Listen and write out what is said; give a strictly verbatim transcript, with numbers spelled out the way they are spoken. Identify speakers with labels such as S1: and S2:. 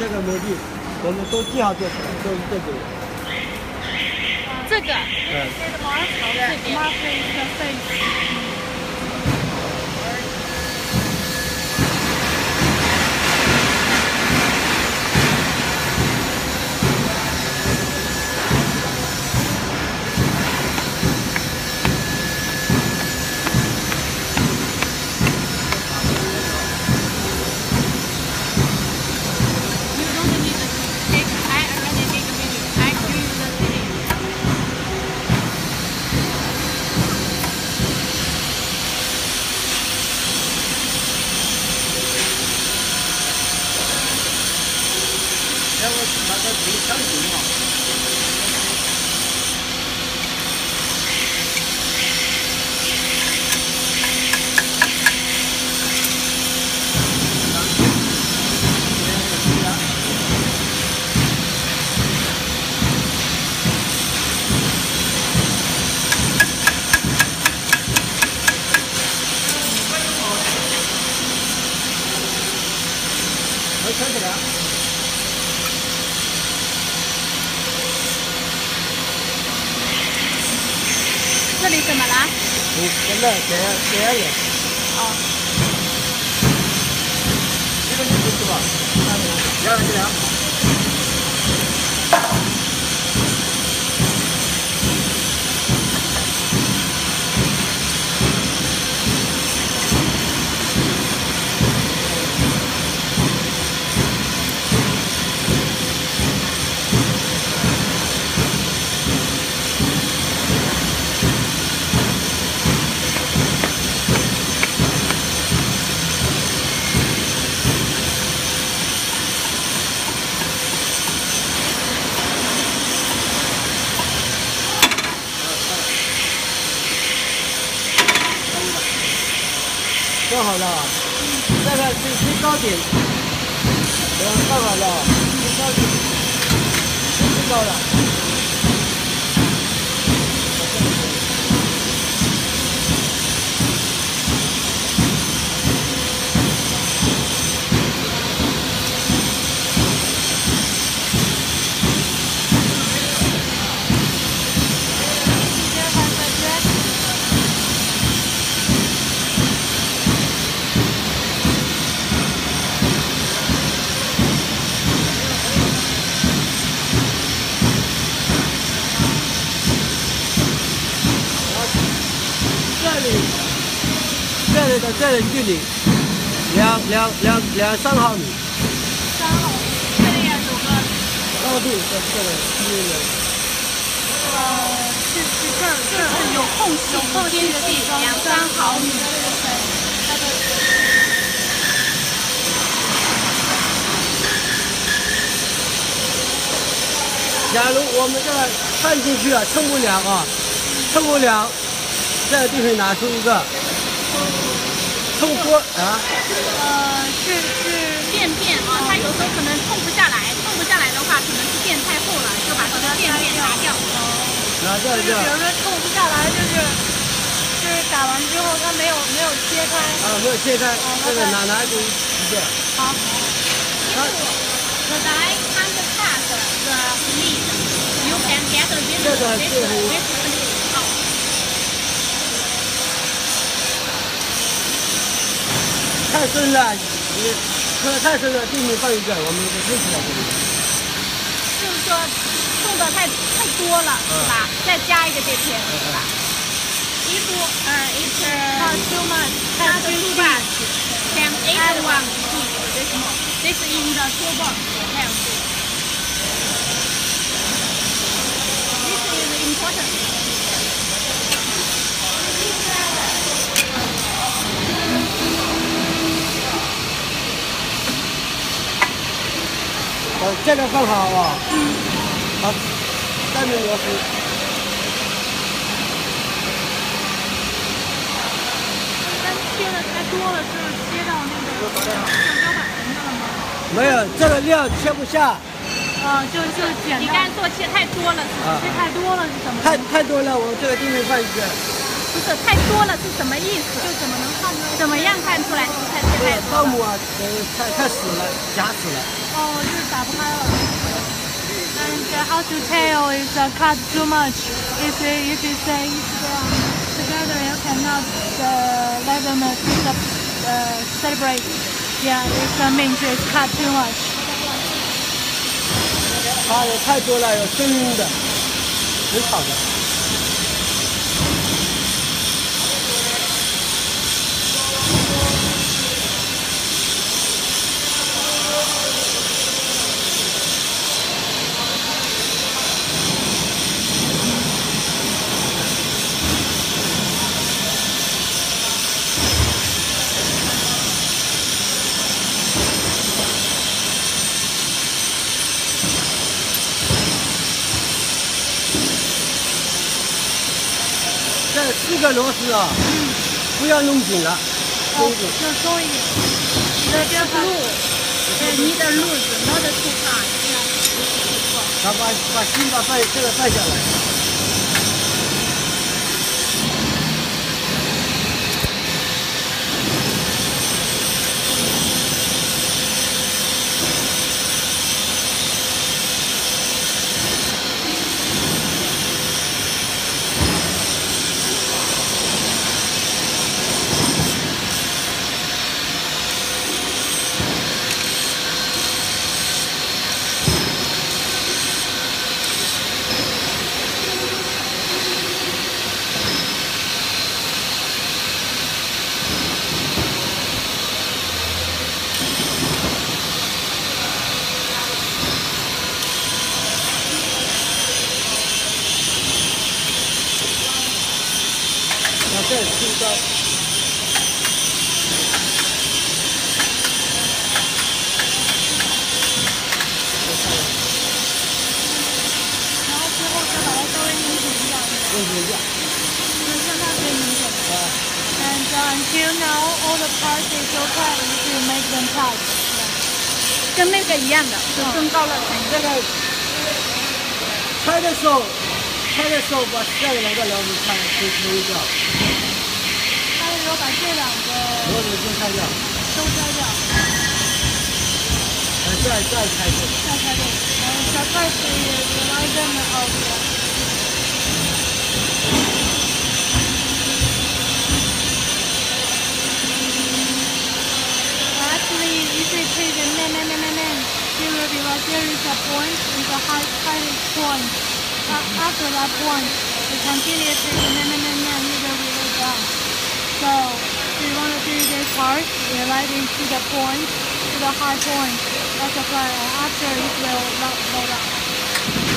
S1: 这个模具，我们都记好做出来，都是这种。
S2: 这个。
S1: 嗯。
S2: 这边。
S1: 要我拿个冰箱行吗？我看起来。
S2: 这里怎么了？
S1: 你现在给给眼脸。
S2: 哦。
S1: 这个你不吃吧？凉凉凉。做好了，这个是最高点，我放好了，最高点，最高了。这里的这里距离两两两两三毫米，
S2: 三毫米，这里也有个
S1: 高度在这个区域内。
S2: 呃，是是这儿，这是有空隙，有空隙的地方，两三毫米。它的。
S1: 假如我们这个放进去啊，称不了啊，称不了，这个地方拿出一个。 冲锅啊？
S2: 呃，是是垫片啊，它有时候可能冲不下来，冲不下来的话，可能是垫太厚了，就把这个垫片拿掉。
S1: 拿掉就。
S2: 比如说冲不下来，就是就是打完之后它没有没有切开。
S1: 啊，没有切开，这个拿拿就一个。
S2: 好。The die can't cut the meat. You can get this this this this out.
S1: 太深了，你磕得太深了，地面放一个，我们就推起来这里。
S2: 就是说，冲的太太多了，是吧？再加一个这片，是吧？一多，呃，it's not too much, not too much. Can add one this more. This in the two box have this. This is important.
S1: 好，这个放好啊。嗯。好，下面螺丝。
S2: 但切的太多了，是切到那个橡胶板上了吗？
S1: 没有，这个料切不下。
S2: 啊，就就剪。你刚才做切太多了，是吧？切太多了是怎么？
S1: 太太多了，我这个地面放一个。
S2: 不是太多了是什么意思？就怎么能看出来？怎么样看出来蔬菜切太多了？
S1: 酵母啊，呃，太太死了，假死了。
S2: 哦，就是打不开了。And uh, how to tell is uh, cut too much? If you, if you say uh, together, you cannot uh, let them uh, uh, celebrate. Yeah, it uh, means it's cut too much.
S1: 它有太多了，有生的，很好的。这四个螺丝啊，嗯，不要弄紧了，松紧，
S2: 就松一点。The just loose, need a loose, not too tight.
S1: 然后把把心把放这个放下来。再清高。
S2: 然后之后再把它稍微拧紧一下，
S1: 拧紧一下，
S2: 就是让它别拧紧。And uh, until now, all the parts is okay if you make them tight. 跟那个一样的，就增高了层。
S1: 这个拆的时候，拆的时候把这两个螺丝拆拆拆掉。
S2: 拆的时候把这两个
S1: 螺丝先拆掉，
S2: 都拆掉。
S1: 呃，再再拆这个。
S2: 再拆这个，然后再开始来这么好的。Actually, if you take the man, man, man, man, man, there will be like there is a point, is a high, highest point. Uh, after that point, you continue to take the man, man, man, man, it will be low down. So, if you want to do this part, you light into the point, to the high point. That's the plan. After it will not low down.